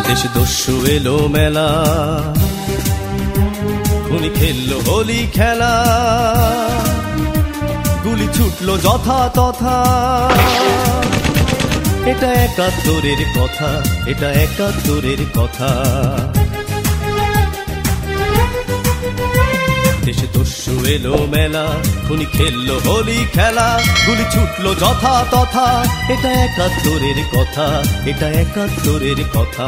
দেশ দস্যু এলো মেলা, খুনি খেললো হোলি খেলা, গুলি ছুটলো যথা তথা। এটা একাত্তরের কথা, এটা একাত্তরের কথা। দেশে দস্যু এলো মেলা, খুনি খেললো হোলি খেলা, গুলি ছুটলো যথা তথা। এটা একাত্তরের কথা, এটা একাত্তরের কথা।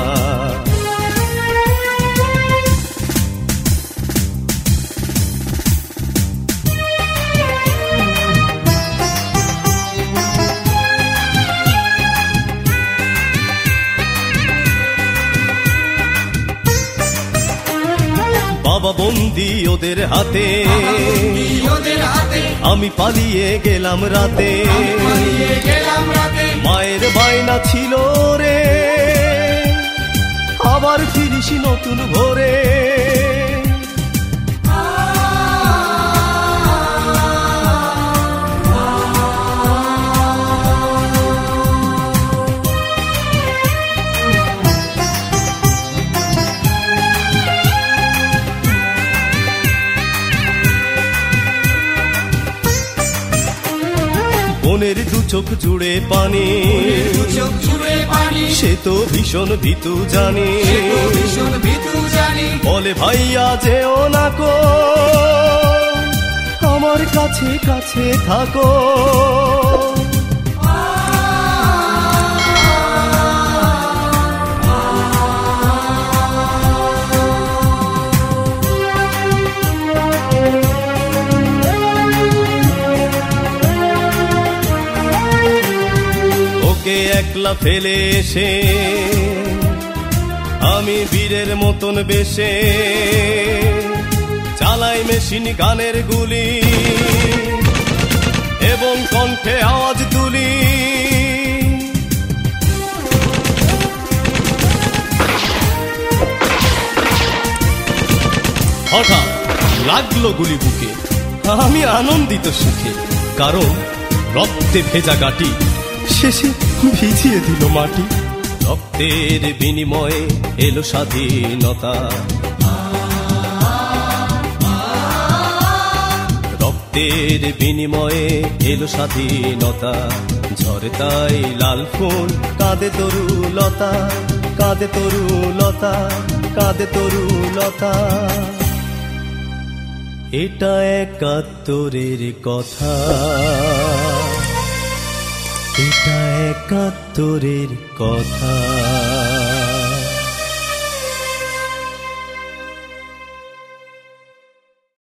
বাবা বন্দি ওদের হাতে, আমি পালিয়ে গেলাম রাতে। মায়ের বায়না ছিল রে, আবার ফিরিস নতুন ভোরে। মনের দু চোখ জুড়ে পানি, সে তো ভীষণ ভীতু জানি। বলে ভাইয়া যেও না কো, আমার কাছে কাছে থাকো। একলা ফেলে এসে আমি বীরের মতন বেশে চালাই মেশিন গানের গুলি এবং কণ্ঠে আওয়াজ তুলি। হঠাৎ লাগলো গুলি বুকে, আমি আনন্দিত সুখে, কারণ রক্তে ভেজা গাটি শেষে ভিজিয়ে দিল মাটি। রক্তের বিনিময়ে এলো স্বাধীনতা, রক্তের বিনিময়ে এলো স্বাধীনতা। ঝরে তাই লাল ফুল, কাঁদে তরুলতা, কাঁদে তরুলতা, কাঁদে তরুলতা। এটা একাত্তরের কথা, এটা একাত্তরের কথা।